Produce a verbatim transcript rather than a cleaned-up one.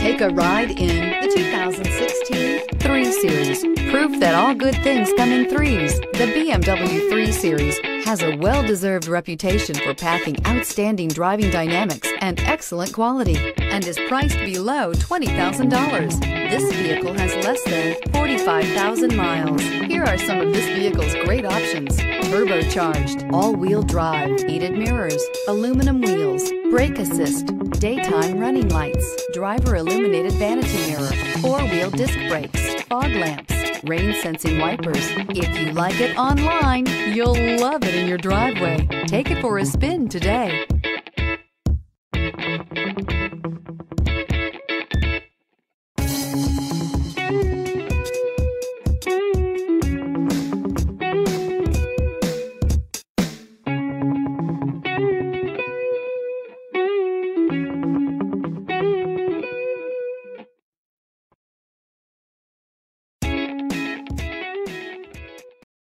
Take a ride in the two thousand sixteen three Series. Proof that all good things come in threes. The B M W three Series has a well-deserved reputation for packing outstanding driving dynamics and excellent quality, and is priced below twenty thousand dollars. This vehicle has less than forty-five thousand miles. Here are some of this vehicle's great options: turbocharged, all-wheel drive, heated mirrors, aluminum wheels, brake assist, daytime running lights, driver illuminated vanity mirror, four-wheel disc brakes, fog lamps, rain-sensing wipers. If you like it online, you'll love it in your driveway. Take it for a spin today.